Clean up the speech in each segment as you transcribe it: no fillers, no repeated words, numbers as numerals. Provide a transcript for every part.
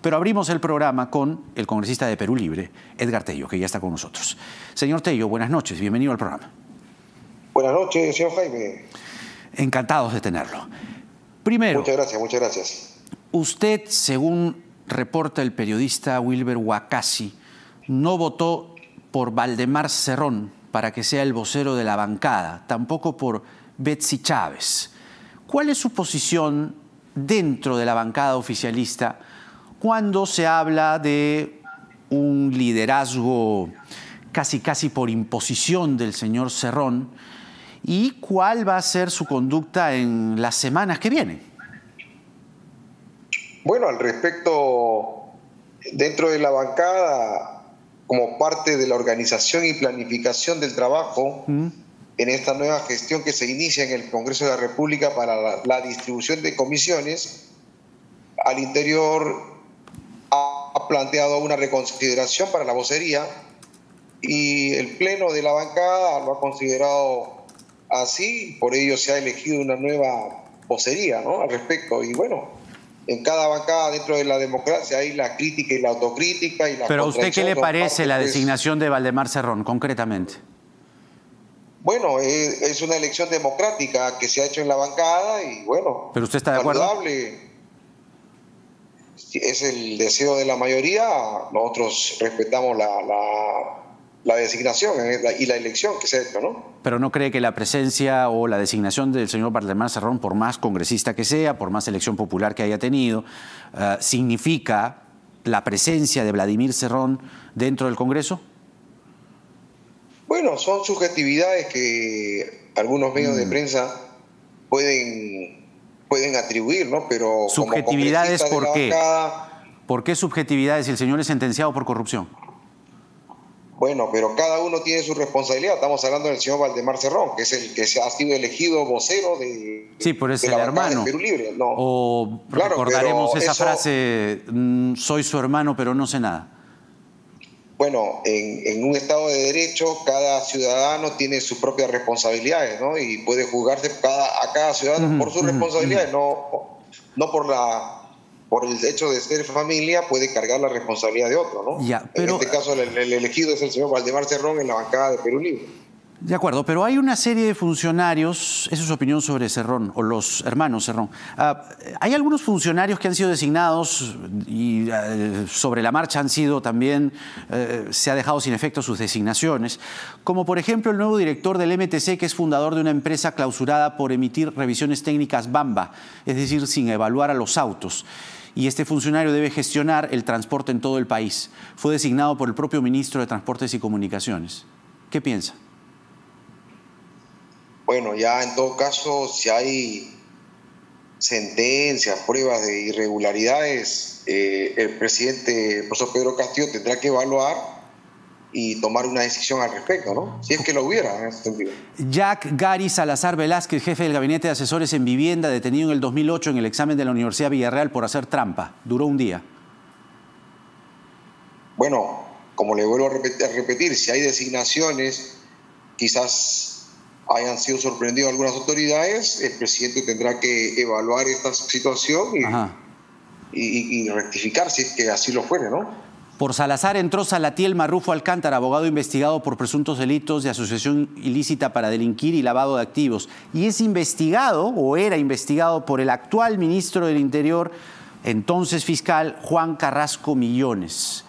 Pero abrimos el programa con el congresista de Perú Libre, Edgar Tello, que ya está con nosotros. Señor Tello, buenas noches, bienvenido al programa. Buenas noches, señor Jaime. Encantados de tenerlo. Primero, muchas gracias, muchas gracias. Usted, según reporta el periodista Wilber Huacasi, no votó por Valdemar Cerrón para que sea el vocero de la bancada, tampoco por Betsy Chávez. ¿Cuál es su posición dentro de la bancada oficialista cuando se habla de un liderazgo casi por imposición del señor Cerrón? ¿Y cuál va a ser su conducta en las semanas que vienen? Bueno, al respecto, dentro de la bancada, como parte de la organización y planificación del trabajo, en esta nueva gestión que se inicia en el Congreso de la República para la distribución de comisiones, al interior ha planteado una reconsideración para la vocería y el Pleno de la bancada lo ha considerado así, por ello se ha elegido una nueva vocería, ¿no?, al respecto. Y bueno, en cada bancada dentro de la democracia hay la crítica y la autocrítica y la. Pero ¿a usted qué le parece la designación de Valdemar Cerrón, concretamente? Bueno, es una elección democrática que se ha hecho en la bancada y bueno. ¿Pero usted está de acuerdo? Es el deseo de la mayoría, nosotros respetamos la designación y la elección que se ha hecho, ¿no? ¿Pero no cree que la presencia o la designación del señor Valdemar Cerrón, por más congresista que sea, por más elección popular que haya tenido, significa la presencia de Vladimir Cerrón dentro del Congreso? Bueno, son subjetividades que algunos medios de prensa pueden atribuir, ¿no? Pero ¿subjetividades por qué? ¿Por qué subjetividades si el señor es sentenciado por corrupción? Bueno, pero cada uno tiene su responsabilidad. Estamos hablando del señor Valdemar Cerrón, que es el que ha sido elegido vocero de. Sí, pero es el hermano. De Perú Libre. No. O claro, recordaremos esa frase, soy su hermano, pero no sé nada. Bueno, en un Estado de Derecho, cada ciudadano tiene sus propias responsabilidades, ¿no? Y puede juzgarse a cada ciudadano por sus responsabilidades, no por el hecho de ser familia, puede cargar la responsabilidad de otro, ¿no? Ya, pero, en este caso, el elegido es el señor Valdemar Cerrón en la bancada de Perú Libre. De acuerdo, pero hay una serie de funcionarios, esa es su opinión sobre Cerrón, o los hermanos Cerrón. Hay algunos funcionarios que han sido designados y sobre la marcha han sido también, se ha dejado sin efecto sus designaciones, como por ejemplo el nuevo director del MTC, que es fundador de una empresa clausurada por emitir revisiones técnicas Bamba, es decir, sin evaluar a los autos. Y este funcionario debe gestionar el transporte en todo el país. Fue designado por el propio ministro de Transportes y Comunicaciones. ¿Qué piensa? Bueno, ya en todo caso, si hay sentencias, pruebas de irregularidades, el presidente, el profesor Pedro Castillo, tendrá que evaluar y tomar una decisión al respecto, ¿no? Si es que lo hubiera en ese sentido. Jack Gary Salazar Velázquez, jefe del Gabinete de Asesores en Vivienda, detenido en el 2008 en el examen de la Universidad Villarreal por hacer trampa. Duró un día. Bueno, como le vuelvo a repetir, si hay designaciones, quizás hayan sido sorprendidos algunas autoridades, el presidente tendrá que evaluar esta situación y rectificar si es que así lo fuere, ¿no? Por Salazar entró Salatiel Marrufo Alcántara, abogado investigado por presuntos delitos de asociación ilícita para delinquir y lavado de activos. Y es investigado, o era investigado, por el actual ministro del Interior, entonces fiscal, Juan Carrasco Millones.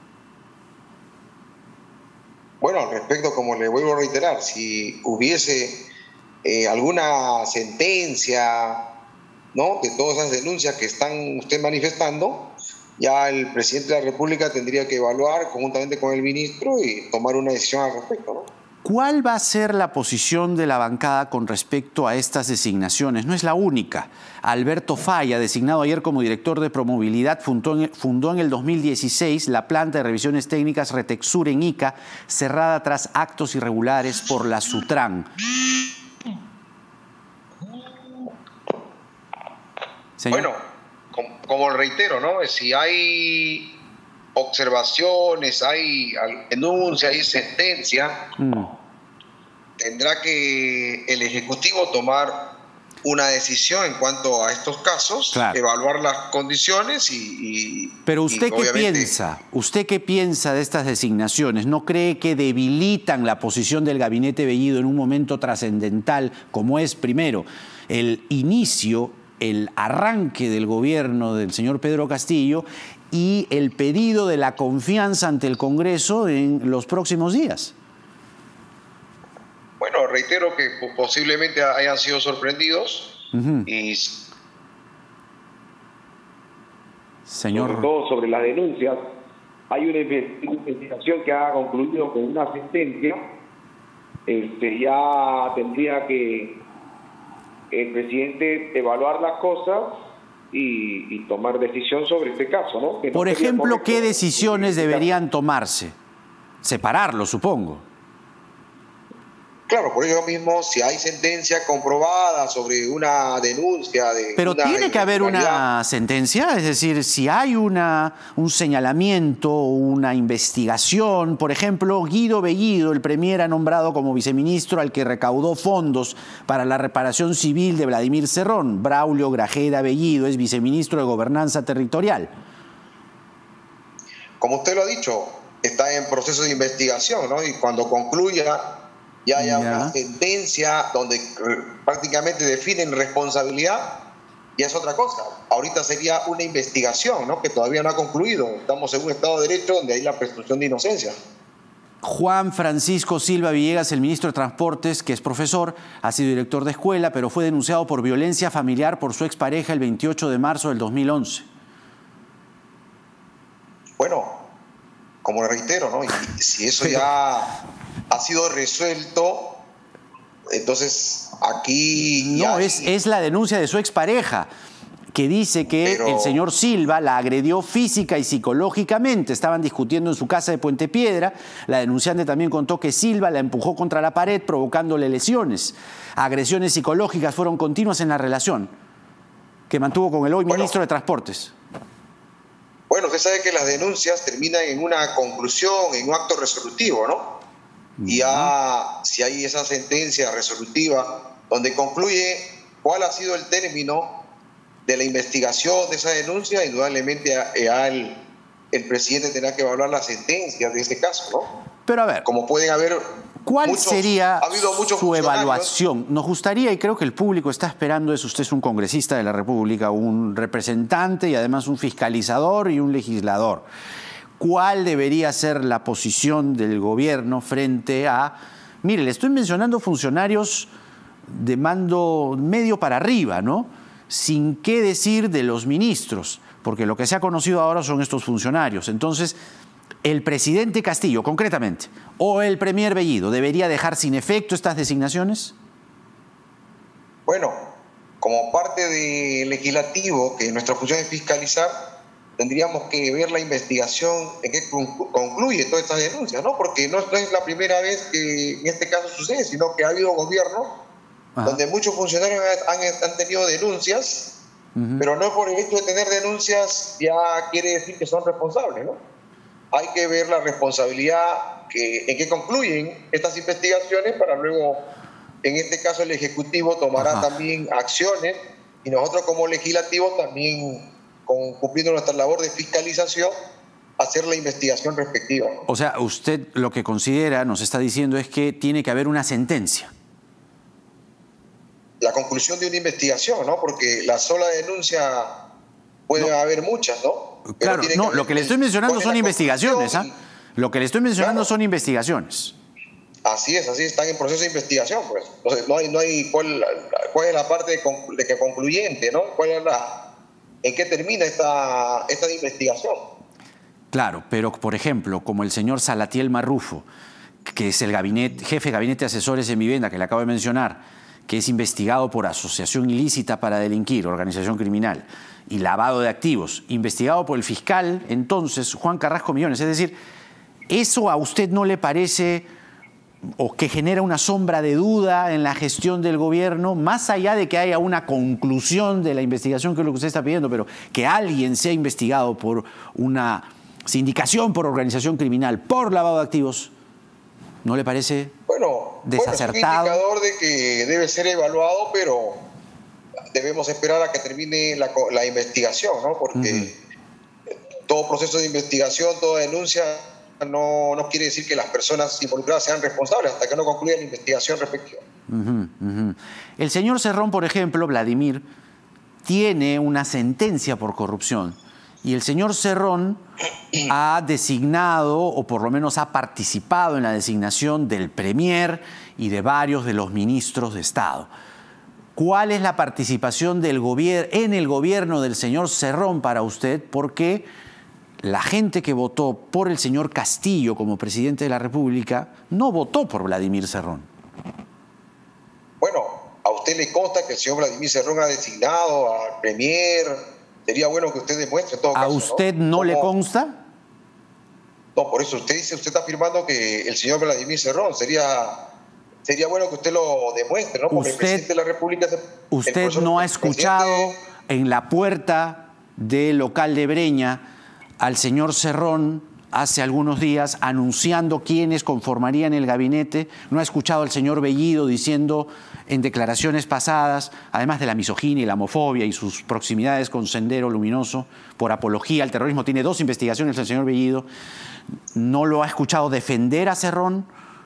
Bueno, al respecto, como le vuelvo a reiterar, si hubiese alguna sentencia, ¿no?, de todas esas denuncias que están usted manifestando, ya el presidente de la República tendría que evaluar conjuntamente con el ministro y tomar una decisión al respecto, ¿no? ¿Cuál va a ser la posición de la bancada con respecto a estas designaciones? No es la única. Alberto Falla, designado ayer como director de Promovilidad, fundó en el 2016 la planta de revisiones técnicas Retexur en Ica, cerrada tras actos irregulares por la Sutran. Señor. Bueno, como reitero, ¿no? Si hay observaciones, hay denuncia, hay sentencia, tendrá que el Ejecutivo tomar una decisión en cuanto a estos casos, claro, evaluar las condiciones Pero usted qué obviamente... piensa, ¿usted qué piensa de estas designaciones? ¿No cree que debilitan la posición del gabinete Bellido en un momento trascendental como es, primero, el inicio, el arranque del gobierno del señor Pedro Castillo y el pedido de la confianza ante el Congreso en los próximos días? Bueno, reitero que posiblemente hayan sido sorprendidos y Señor... sobre todo sobre las denuncias. Hay una investigación que ha concluido con una sentencia. Ya tendría que el presidente evaluar las cosas y tomar decisión sobre este caso, ¿no? Que no Por sería ejemplo, correcto. ¿qué decisiones deberían tomarse? Separarlo, supongo. claro, por ello mismo, si hay sentencia comprobada sobre una denuncia de... Pero una tiene que haber irregularidad, una sentencia, es decir, si hay un señalamiento, una investigación, por ejemplo, Guido Bellido, el premier, ha nombrado como viceministro al que recaudó fondos para la reparación civil de Vladimir Cerrón. Braulio Grajeda Bellido es viceministro de Gobernanza Territorial. como usted lo ha dicho, está en proceso de investigación, ¿no? Y cuando concluya ya haya una sentencia donde prácticamente definen responsabilidad, y es otra cosa. Ahorita sería una investigación, ¿no? Que todavía no ha concluido. Estamos en un Estado de Derecho donde hay la presunción de inocencia. Juan Francisco Silva Villegas, el ministro de Transportes, que es profesor, ha sido director de escuela, pero fue denunciado por violencia familiar por su expareja el 28 de marzo del 2011. Bueno, como le reitero, ¿no? Y si eso ya ha sido resuelto, entonces aquí... No, es la denuncia de su expareja, que dice que el señor Silva la agredió física y psicológicamente. Estaban discutiendo en su casa de Puente Piedra. La denunciante también contó que Silva la empujó contra la pared, provocándole lesiones. Agresiones psicológicas fueron continuas en la relación que mantuvo con el hoy ministro de Transportes. Bueno, usted sabe que las denuncias terminan en una conclusión, en un acto resolutivo, ¿no? Y ya, si hay esa sentencia resolutiva donde concluye cuál ha sido el término de la investigación de esa denuncia, indudablemente el presidente tendrá que evaluar la sentencia de ese caso, ¿no? Pero a ver, como pueden haber ¿cuál sería su evaluación? Nos gustaría, y creo que el público está esperando eso, usted es un congresista de la República, un representante y además un fiscalizador y un legislador. ¿Cuál debería ser la posición del gobierno frente a... Mire, le estoy mencionando funcionarios de mando medio para arriba, ¿no? Sin qué decir de los ministros, porque lo que se ha conocido ahora son estos funcionarios. Entonces, el presidente Castillo, concretamente, o el premier Bellido, ¿debería dejar sin efecto estas designaciones? Bueno, como parte del legislativo, que nuestra función es fiscalizar, tendríamos que ver la investigación en qué concluye todas estas denuncias, ¿no? Porque no es la primera vez que en este caso sucede, sino que ha habido gobiernos donde muchos funcionarios han tenido denuncias, pero no por el hecho de tener denuncias ya quiere decir que son responsables, ¿no? Hay que ver la responsabilidad en qué concluyen estas investigaciones para luego, en este caso el Ejecutivo tomará también acciones y nosotros como legislativo también, cumpliendo nuestra labor de fiscalización, hacer la investigación respectiva, ¿no? O sea, usted lo que considera, nos está diciendo, es que tiene que haber una sentencia. La conclusión de una investigación, ¿no? Porque la sola denuncia puede haber muchas, ¿no? Claro, no, lo que le estoy mencionando son investigaciones, ¿ah? Lo que le estoy mencionando son investigaciones. Así es, están en proceso de investigación, pues. Entonces, no hay cuál es la parte de que concluyente, ¿no? ¿En qué termina esta investigación? Claro, pero por ejemplo, como el señor Salatiel Marrufo, que es el jefe de gabinete de asesores en vivienda que le acabo de mencionar, que es investigado por asociación ilícita para delinquir, organización criminal, y lavado de activos, investigado por el fiscal, entonces, Juan Carrasco Millones. Es decir, ¿eso a usted no le parece o que genera una sombra de duda en la gestión del gobierno, más allá de que haya una conclusión de la investigación, que es lo que usted está pidiendo, pero que alguien sea investigado por una sindicación por organización criminal, por lavado de activos? ¿No le parece desacertado? Es un indicador de que debe ser evaluado, pero debemos esperar a que termine la investigación, ¿no? Porque todo proceso de investigación, toda denuncia, no quiere decir que las personas involucradas sean responsables hasta que no concluya la investigación respectiva. El señor Cerrón, por ejemplo, Vladimir, tiene una sentencia por corrupción. Y el señor Cerrón ha designado, o por lo menos ha participado en la designación del Premier y de varios de los ministros de Estado. ¿Cuál es la participación del en el gobierno del señor Cerrón para usted? Porque la gente que votó por el señor Castillo como presidente de la República no votó por Vladimir Cerrón. Bueno, a usted le consta que el señor Vladimir Cerrón ha designado al Premier. Sería bueno que usted demuestre en todo caso. ¿A usted no le consta? No, por eso usted está afirmando que el señor Vladimir Cerrón sería bueno que usted lo demuestre, ¿no? Porque el presidente de la República... ¿Usted no ha escuchado en la puerta del local de Breña al señor Cerrón hace algunos días anunciando quiénes conformarían el gabinete? ¿No ha escuchado al señor Bellido diciendo en declaraciones pasadas, además de la misoginia y la homofobia y sus proximidades con Sendero Luminoso por apología al terrorismo? Tiene 2 investigaciones el señor Bellido. ¿No lo ha escuchado defender a Cerrón?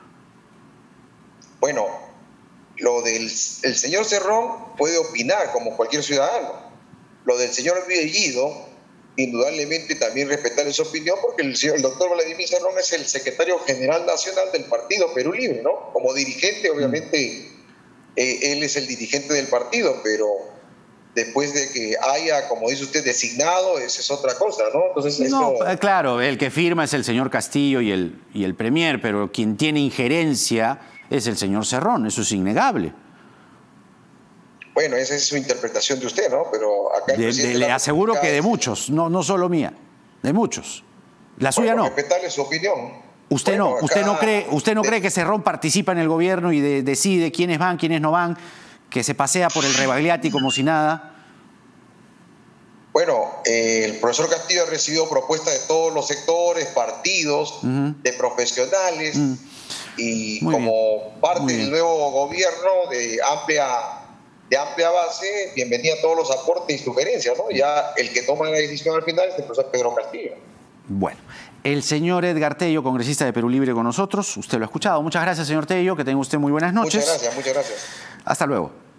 Bueno, el señor Cerrón puede opinar como cualquier ciudadano. Lo del señor Bellido, indudablemente también respetar su opinión, porque el doctor Vladimir Cerrón es el secretario general nacional del partido Perú Libre, ¿no? Como dirigente, obviamente, él es el dirigente del partido, pero después de que haya, como dice usted, designado, esa es otra cosa, ¿no? Entonces, no, claro, el que firma es el señor Castillo y el Premier, pero quien tiene injerencia es el señor Cerrón, eso es innegable. Bueno, esa es su interpretación de usted, ¿no? Pero acá le aseguro que de muchos, no solo mía, de muchos. La suya no. Respetarle su opinión. Usted bueno, no, usted no cree que Cerrón participa en el gobierno y decide quiénes van, quiénes no van, que se pasea por el Rebagliati como si nada. Bueno, el profesor Castillo ha recibido propuestas de todos los sectores, partidos, de profesionales, y como parte del nuevo gobierno de amplia base, bienvenida a todos los aportes y sugerencias, ¿no? Ya el que toma la decisión al final es el profesor Pedro Castillo. Bueno, el señor Edgar Tello, congresista de Perú Libre con nosotros, usted lo ha escuchado. Muchas gracias, señor Tello, que tenga usted muy buenas noches. Muchas gracias. Hasta luego.